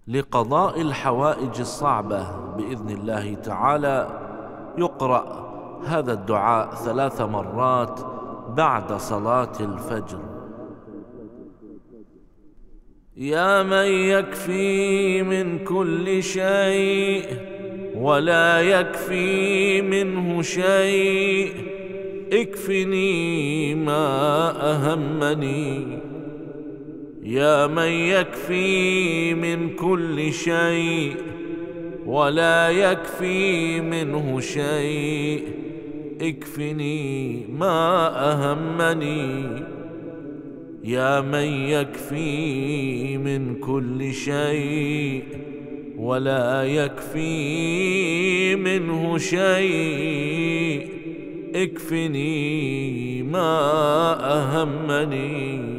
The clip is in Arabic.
لقضاء الحوائج الصعبة بإذن الله تعالى يقرأ هذا الدعاء 3 مرات بعد صلاة الفجر. يا من يكفي من كل شيء ولا يكفي منه شيء، اكفني ما أهمني. يا من يكفي من كل شيء ولا يكفي منه شيء، اكفني ما أهمني. يا من يكفي من كل شيء ولا يكفي منه شيء، اكفني ما أهمني.